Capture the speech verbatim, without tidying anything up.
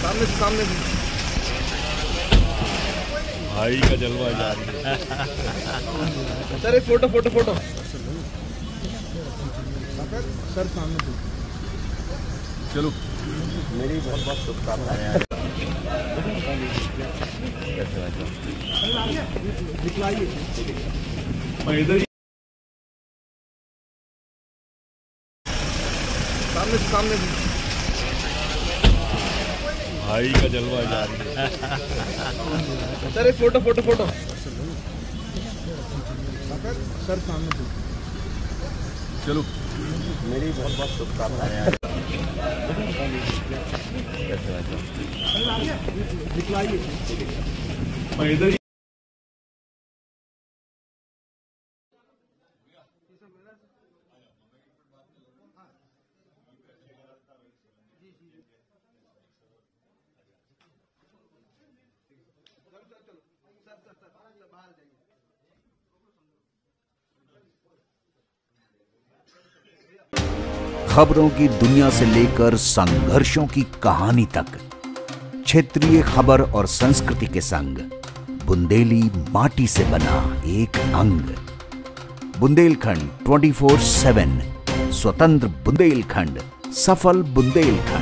सामने से सामने से भाई का जलवा जा रही है। सर एक फोटो फोटो फोटो सर सामने से चलो मेरी बहुत बहुत शुभकामनाएं। मैं इधर ही सामने से सामने से भाई का जलवा जा रही है। सर एक फोटो फोटो फोटो सर सामने से चलो मेरी बहुत बहुत शुभकामनाएं। मैं इधर ही खबरों की दुनिया से लेकर संघर्षों की कहानी तक, क्षेत्रीय खबर और संस्कृति के संग बुंदेली माटी से बना एक अंग। बुंदेलखंड चौबीस सात, स्वतंत्र बुंदेलखंड, सफल बुंदेलखंड।